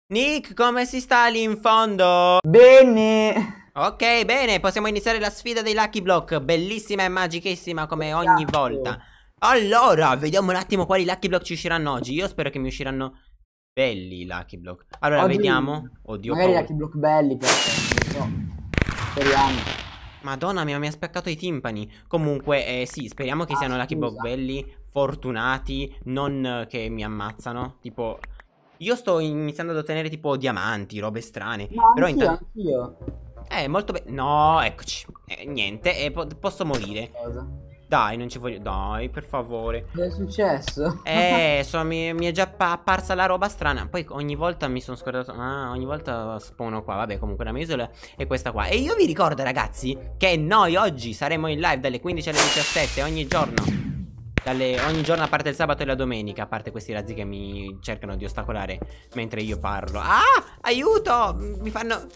Nick, come si sta lì in fondo? Bene. Ok, bene, possiamo iniziare la sfida dei Lucky Block. Bellissima e magichissima come ogni volta. Allora, vediamo un attimo quali Lucky Block ci usciranno oggi. Io spero che mi usciranno belli i Lucky Block. Allora, Oggi vediamo. Oddio, magari paura. Lucky Block belli, perché non so. Speriamo. Madonna mia, mi ha spaccato i timpani. Comunque, sì, speriamo che siano Lucky Block Scusa. belli, fortunati, non che mi ammazzano. Tipo, io sto iniziando ad ottenere tipo diamanti, robe strane. No, Però anch'io, intanto... anch'io. Molto bene. No, eccoci. Niente, posso morire. Cosa? Dai, non ci voglio. Dai, per favore. Cosa è successo? Mi è già apparsa la roba strana. Poi ogni volta mi sono scordato. Ah, ogni volta spawno qua. Vabbè, comunque la mia isola è questa qua. E io vi ricordo, ragazzi, che noi oggi saremo in live dalle 15 alle 17 ogni giorno. Ogni giorno a parte il sabato e la domenica. A parte questi razzi che mi cercano di ostacolare mentre io parlo. Ah, aiuto! Mi fanno...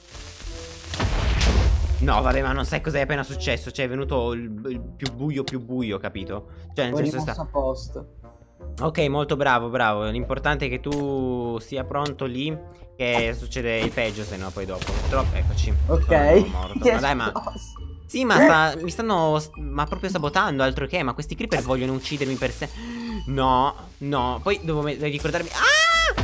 No, vabbè, ma non sai cos'è appena successo. Cioè, è venuto il più buio, capito? Cioè, nel Ho senso rimosso a posto. Ok, molto bravo, bravo. L'importante è che tu sia pronto lì. Che succede il peggio, se no poi dopo. Eccoci. Ok. Sono morto. Che Ma dai, ma... esploso. Sì, ma mi stanno... Ma proprio sabotando, altro che. Ma questi creeper vogliono uccidermi per sé. No, no. Poi devo ricordarmi... Ah!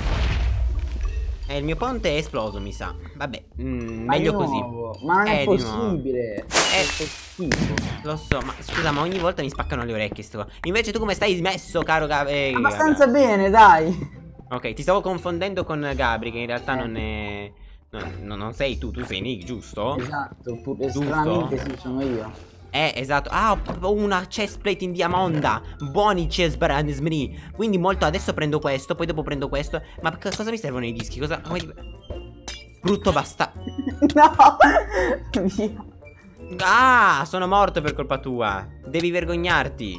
Il mio ponte è esploso, mi sa. Vabbè, meglio così. Ma non è Di nuovo. possibile. È schifo. Lo so, ma scusa, ma ogni volta mi spaccano le orecchie sto qua. Invece tu come stai messo, caro Gabri? Abbastanza bene, dai. Ok, ti stavo confondendo con Gabri, che in realtà non è... non sei tu, tu sei Nick, giusto? Esatto, stranamente sì, sono io. Esatto. Ah, ho una chestplate in diamonda. Buoni chestplate. Quindi molto, adesso prendo questo, poi dopo prendo questo. Ma cosa mi servono i dischi? Cosa... Brutto bastardo. No. Via. Ah, sono morto per colpa tua. Devi vergognarti.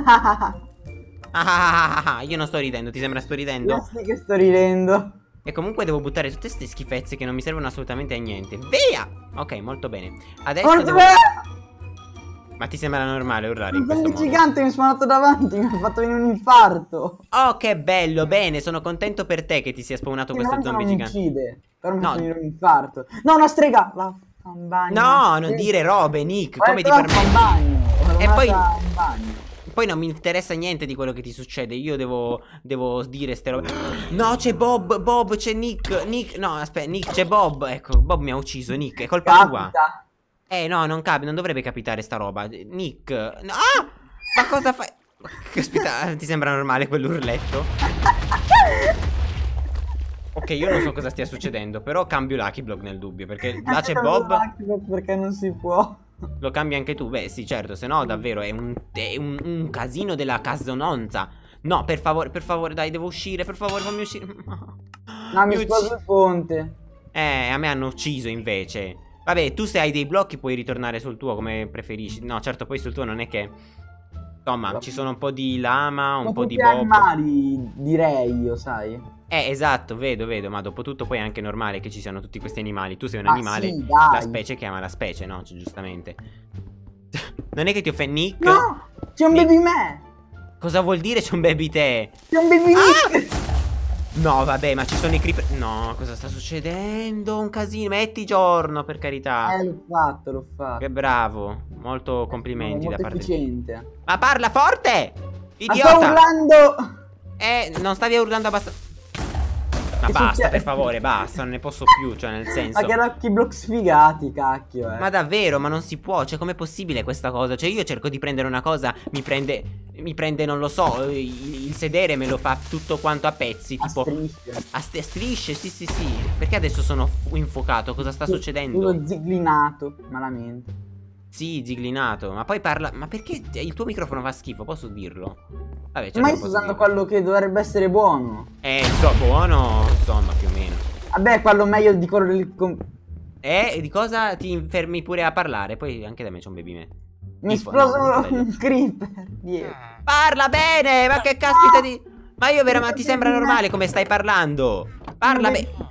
Io non sto ridendo, ti sembra sto ridendo? Io sì che sto ridendo. E comunque devo buttare tutte queste schifezze che non mi servono assolutamente a niente. Via! Ok, molto bene. Adesso devo... Ma ti sembra normale urlare in Un questo zombie modo? gigante mi è spawnato davanti, mi ha fatto venire un infarto. Oh, che bello, bene, sono contento per te che ti sia spawnato questo zombie non mi gigante. uccide, però mi No. fa venire un infarto. No, una strega! No, non dire robe, Nick, come ti permetti? E poi non mi interessa niente di quello che ti succede. Io devo dire ste robe. No, c'è Bob, c'è Nick, no, aspetta, Nick, c'è Bob. Ecco, Bob mi ha ucciso, Nick, è colpa tua. No, non dovrebbe capitare sta roba. Nick, no, ma cosa fai? Caspita, ti sembra normale quell'urletto? Ok, io non so cosa stia succedendo, però cambio Lucky Block nel dubbio, perché là c'è Bob. Perché non si può. Lo cambi anche tu? Beh, sì, certo, se no davvero è un casino della casononza. No, per favore, dai, devo uscire, per favore, fammi uscire. No, mi sposo il ponte. A me hanno ucciso invece. Vabbè, tu se hai dei blocchi puoi ritornare sul tuo come preferisci. No, certo, poi sul tuo non è che... Insomma, ci sono un po' di lama, un po' di Bob. animali, direi io, sai. Esatto, vedo, ma dopo tutto poi è anche normale che ci siano tutti questi animali. Tu sei un animale, sì, dai. la specie chiama la specie, no? Cioè, giustamente. Non è che ti offende, Nick? No, c'è un baby me. Cosa vuol dire c'è un baby te? C'è un baby Nick. No, vabbè, ma ci sono i creeper. No, cosa sta succedendo? Un casino, metti giorno, per carità. L'ho fatto. Che bravo, molto complimenti da molto parte efficiente. Ma parla forte! Ma Idiota! sto urlando! Non stavi urlando abbastanza. Ma Che basta, succede? per favore, basta, non ne posso più, cioè nel senso. Ma che Lucky Block sfigati, cacchio, Ma davvero, ma non si può, cioè com'è possibile questa cosa? Cioè io cerco di prendere una cosa, mi prende, non lo so, il sedere me lo fa tutto quanto a pezzi, tipo strisce. a strisce, sì. Perché adesso sono infuocato? Cosa sta succedendo? L'ho ziglinato, malamente. Sì, ziglinato, ma poi parla... Ma perché il tuo microfono fa schifo, posso dirlo? Vabbè, certo, Ma io lo sto posso usando dire. quello che dovrebbe essere buono. Buono, insomma, più o meno. Vabbè, quello meglio di quello del... Di cosa ti fermi pure a parlare? Poi anche da me c'è un baby me. Mi è Tipo, esploso no, un creeper dietro. Parla bene, ma che caspita di... Ma io veramente ti sembra normale come stai parlando? Parla bene.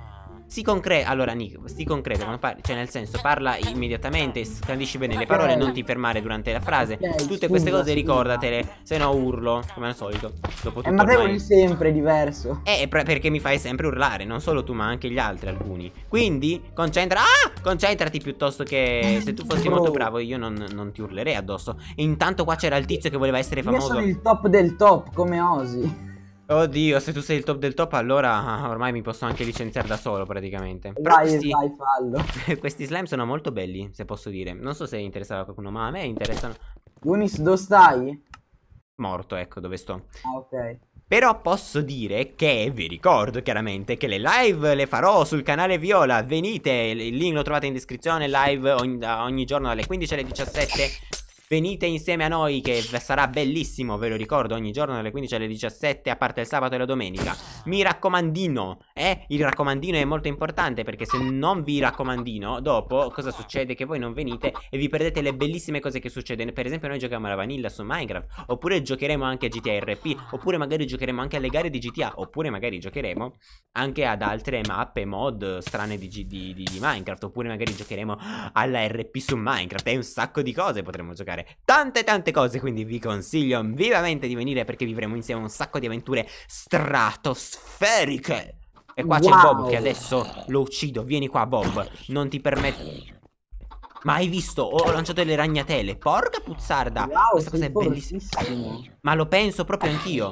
Sii concreto. Allora, Nick, sii concreto quando parli. Cioè, nel senso, parla immediatamente, scandisci bene le parole, non ti fermare durante la frase. Tutte queste cose ricordatele, se no urlo, come al solito. Dopo tutto ma te ormai... è sempre diverso. perché mi fai sempre urlare, non solo tu, ma anche gli altri, alcuni. Quindi, concentrati piuttosto che... Se tu fossi molto bravo, io non ti urlerei addosso. E intanto qua c'era il tizio che voleva essere famoso. Io sono il top del top, come Ozzy. Oddio, se tu sei il top del top, allora ormai mi posso anche licenziare da solo praticamente. Però Vai, fallo. questi slime sono molto belli, se posso dire. Non so se interessava a qualcuno, ma a me interessano. Unis, dove stai? Morto, ecco dove sto. Ah, ok. Però posso dire che vi ricordo chiaramente che le live le farò sul canale Viola. Venite, il link lo trovate in descrizione, live ogni giorno dalle 15 alle 17. Venite insieme a noi che sarà bellissimo, ve lo ricordo, ogni giorno dalle 15 alle 17, a parte il sabato e la domenica. Mi raccomandino, il raccomandino è molto importante, perché se non vi raccomandino, dopo cosa succede? Che voi non venite e vi perdete le bellissime cose che succedono. Per esempio noi giochiamo alla vanilla su Minecraft, oppure giocheremo anche a GTA RP, oppure magari giocheremo anche alle gare di GTA, oppure magari giocheremo anche ad altre mappe, mod strane di Minecraft, oppure magari giocheremo alla RP su Minecraft, e un sacco di cose potremo giocare. Tante cose, quindi vi consiglio vivamente di venire, perché vivremo insieme un sacco di avventure stratosferiche. E qua c'è Bob che adesso lo uccido. Vieni qua Bob, non ti permetto. Ma hai visto? Ho lanciato le ragnatele. Porca puzzarda. Questa cosa è bellissima. Ma lo penso proprio anch'io.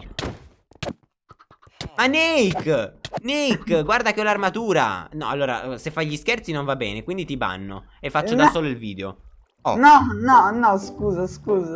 Ma Nick, guarda che ho l'armatura. No, allora, se fai gli scherzi non va bene, quindi ti banno e faccio da solo il video. No, scusa.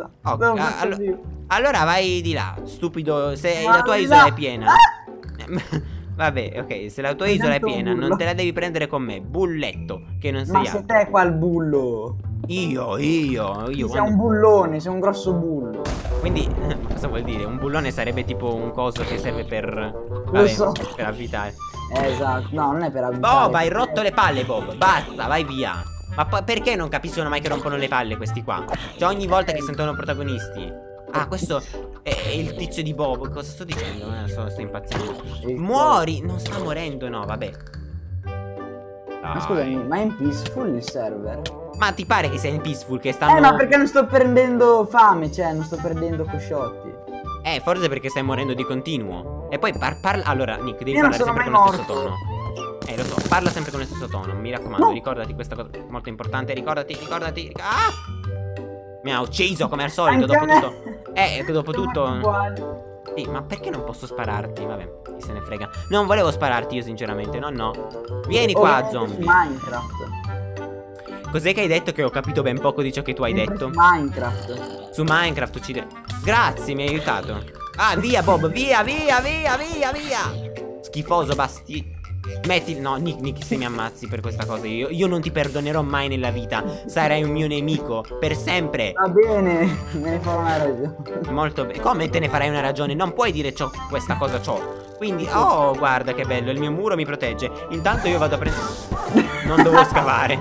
Allora vai di là, stupido. Se la tua isola è piena. Vabbè, ok, se la tua isola è piena, non te la devi prendere con me, bulletto, che non sei altro. Ma sei te qua il bullo. Io sei un bullone, sei un grosso bullo. Quindi, cosa vuol dire? Un bullone sarebbe tipo un coso che serve per... Lo so. Per abitare. Esatto, no, non è per abitare. Bob, hai rotto le palle, Bob, basta, vai via. Ma perché non capiscono mai che rompono le palle questi qua? Cioè ogni volta che sentono protagonisti. Ah, questo è il tizio di Bob. Cosa sto dicendo? Sto impazzendo. Muori! Non sta morendo, no, vabbè. Ma scusami, ma è in peaceful il server? Ma ti pare che sia in peaceful, che stanno... ma perché non sto prendendo fame, cioè non sto perdendo cosciotti. Forse perché stai morendo di continuo. E poi parla... Allora, Nick, devi parlare sempre con lo stesso tono. Lo so, parla sempre con lo stesso tono. Mi raccomando, ricordati questa cosa molto importante. Ricordati. Ah! Mi ha ucciso come al solito, dopo tutto. Dopo tutto. Sì, ma perché non posso spararti? Vabbè, chi se ne frega. Non volevo spararti io sinceramente, no. Vieni qua, zombie. Minecraft. Cos'è che hai detto che ho capito ben poco di ciò che tu hai detto? Minecraft. Su Minecraft uccidere. Grazie, mi hai aiutato. Ah, via Bob, via. Schifoso, basti. Metti... No, Nick, se mi ammazzi per questa cosa io non ti perdonerò mai nella vita. Sarai un mio nemico per sempre. Va bene, me ne farò una ragione. Molto bene. Come te ne farai una ragione? Non puoi dire questa cosa Quindi, oh, guarda che bello, il mio muro mi protegge. Intanto io vado a prendere... Non devo scavare.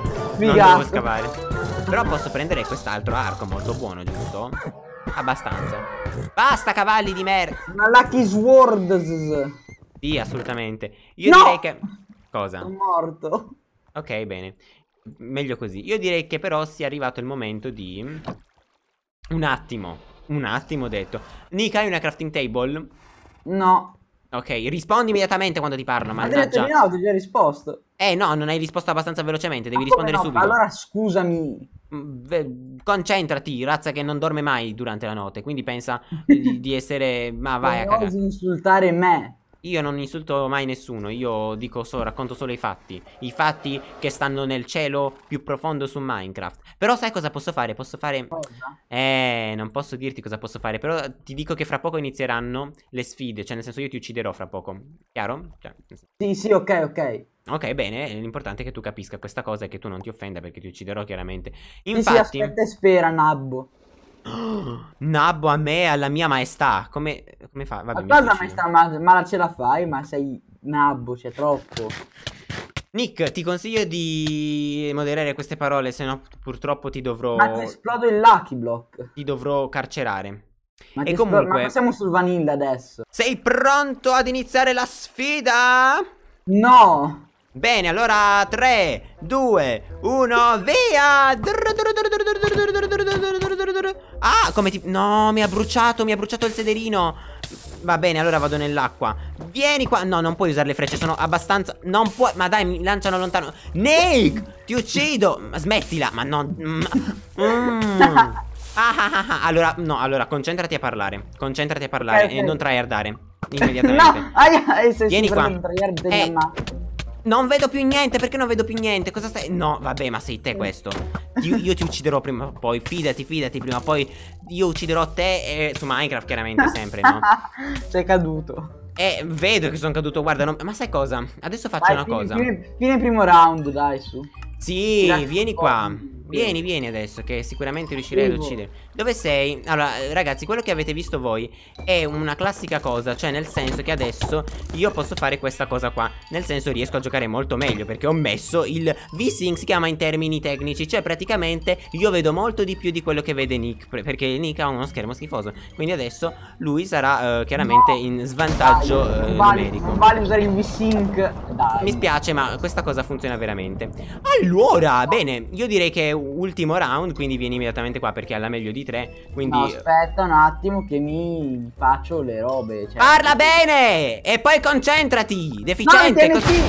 Però posso prendere quest'altro arco molto buono, giusto? Abbastanza. Basta, cavalli di merda. Una Lucky Sword. Sì, assolutamente. Io direi che... Cosa? Sono morto. Ok, bene. Meglio così. Io direi che però sia arrivato il momento di... Un attimo, ho detto. Nick, hai una crafting table? No. Ok, rispondi immediatamente quando ti parlo, mannaggia. No, ti ho già risposto. No, non hai risposto abbastanza velocemente, devi rispondere subito. Allora scusami. Concentrati, razza che non dorme mai durante la notte, quindi pensa di essere... Ma vai a cagare. Non osi insultare me. Io non insulto mai nessuno, io racconto solo i fatti. I fatti che stanno nel cielo più profondo su Minecraft. Però sai cosa posso fare? Posso fare... Cosa? Non posso dirti cosa posso fare. Però ti dico che fra poco inizieranno le sfide. Cioè nel senso io ti ucciderò fra poco. Chiaro? Cioè, sì, ok. Ok, bene, l'importante è che tu capisca questa cosa e che tu non ti offenda, perché ti ucciderò chiaramente. Infatti... Sì, aspetta e spera, Nabbo. Nabbo a me, alla mia maestà. Come fa? Vabbè, cosa maestà, ma ce la fai? Ma sei Nabbo, c'è troppo. Nick, ti consiglio di moderare queste parole, se no purtroppo ti dovrò... Ma ti esplodo il Lucky Block. Ti dovrò carcerare. Ma e comunque... Ma siamo sul vanilla adesso. Sei pronto ad iniziare la sfida? No. Bene, allora 3, 2, 1, via! Ah, come ti... No, mi ha bruciato il sederino. Va bene, allora vado nell'acqua. Vieni qua. No, non puoi usare le frecce, sono abbastanza... Non puoi... Ma dai, mi lanciano lontano. Nick, ti uccido. Ma smettila, ma non... Allora, no, allora, concentrati a parlare. Concentrati a parlare e non tryhardare. Immediatamente. No, Vieni qua. Non vedo più niente, perché non vedo più niente? Cosa stai... No, vabbè, ma sei te questo. Io ti ucciderò prima o poi. Fidati, prima o poi io ucciderò te su Minecraft, chiaramente, sempre, no? Sei caduto. Vedo che sono caduto, guarda, ma sai cosa? Adesso faccio una cosa. Fine primo round, dai, su. Sì, vieni qua. Vieni adesso, che sicuramente riuscirei ad uccidere. Dove sei? Allora, ragazzi, quello che avete visto voi è una classica cosa. Cioè, nel senso che adesso io posso fare questa cosa qua. Nel senso, riesco a giocare molto meglio, perché ho messo il V-Sync, si chiama in termini tecnici. Cioè, praticamente, io vedo molto di più di quello che vede Nick, perché Nick ha uno schermo schifoso. Quindi adesso lui sarà chiaramente in svantaggio numerico. Non vale usare il V-Sync. Dai. Mi spiace, ma questa cosa funziona veramente. Allora, bene, io direi che ultimo round, quindi vieni immediatamente qua perché alla meglio di 3. Quindi no, aspetta un attimo che mi faccio le robe, cioè... Parla bene! E poi concentrati, deficiente.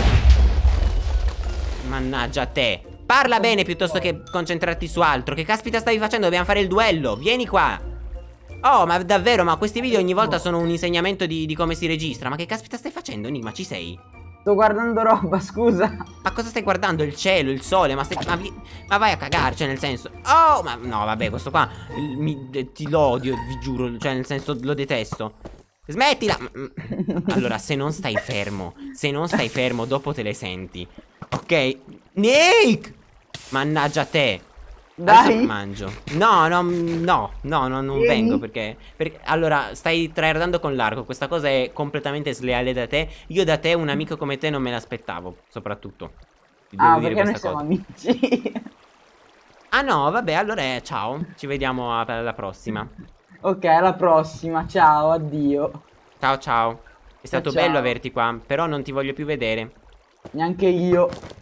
Mannaggia a te. Parla bene piuttosto che concentrarti su altro. Che caspita stavi facendo? Dobbiamo fare il duello. Vieni qua. Oh, ma davvero, ma questi video ogni volta sono un insegnamento di come si registra. Ma che caspita stai facendo, Enigma? Ci sei? Sto guardando roba, scusa. Ma cosa stai guardando? Il cielo, il sole? Ma ma vai a cagare, cioè nel senso... Oh, ma no, vabbè, questo qua ti lo odio, vi giuro. Cioè nel senso, lo detesto. Smettila. Allora, se non stai fermo, dopo te le senti. Ok? Nick! Mannaggia te. Dai. Mangio. No, non vengo perché allora stai tryhardando con l'arco. Questa cosa è completamente sleale da te. Io da te un amico come te non me l'aspettavo. Soprattutto perché noi siamo amici. Ah no, vabbè, allora ciao. Ci vediamo alla prossima. Ok, alla prossima. Ciao, addio. Ciao. È stato bello averti qua. Però non ti voglio più vedere. Neanche io.